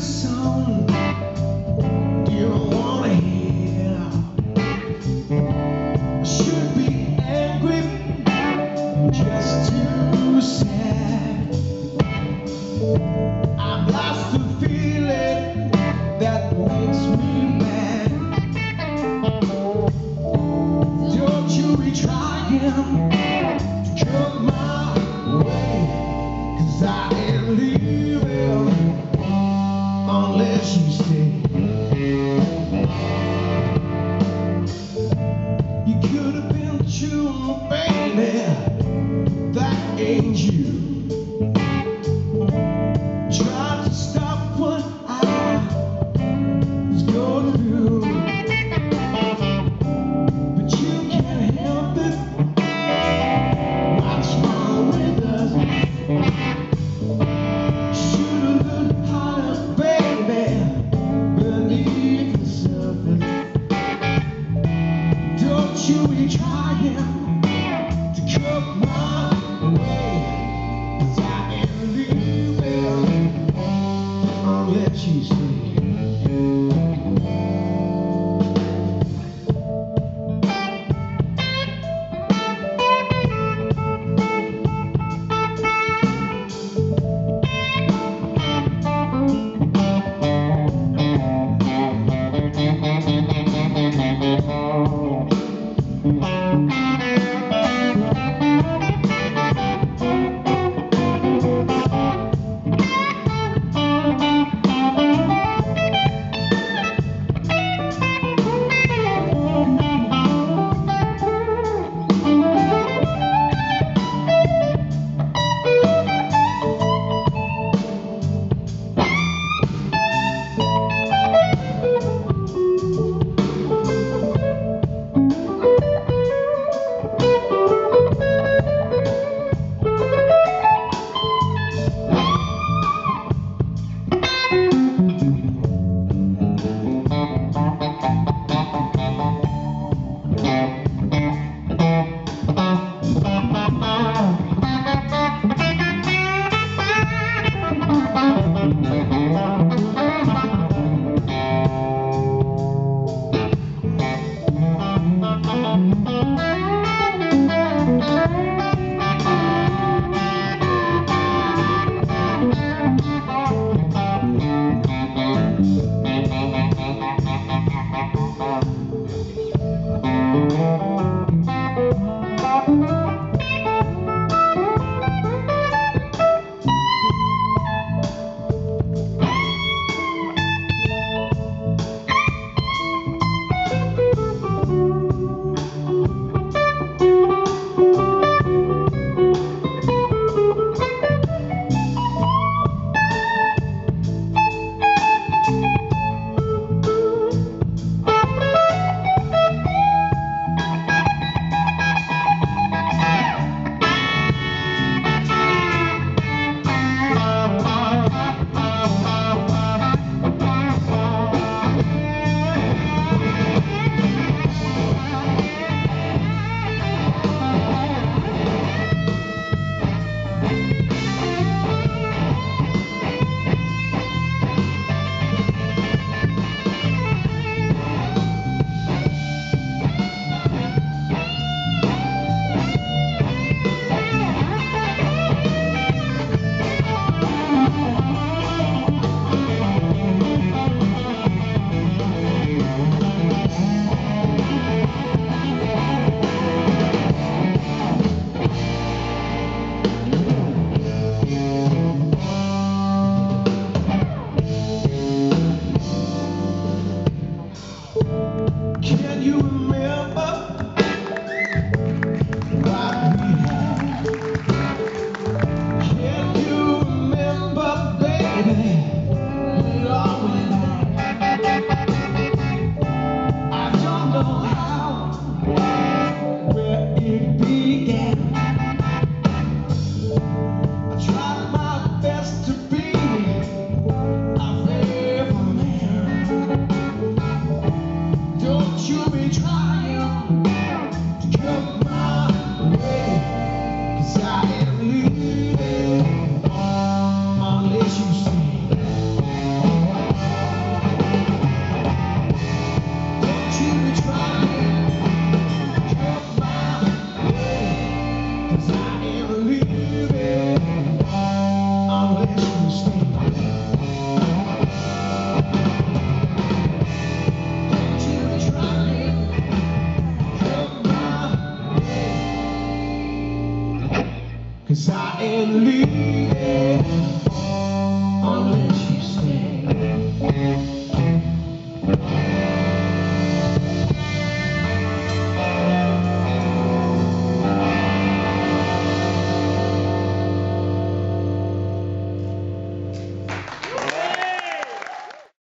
song you don't wanna hear. I should be angry, just too sad. I've lost the feeling that makes me mad. Don't you be trying to come my way, 'cause I ain't leaving unless you stay. You could have been true, baby, that ain't you. Tried to stop what I was going through, but you can't help it. What's wrong with us? Should've looked harder, baby. ain't leaving. I'm leaving.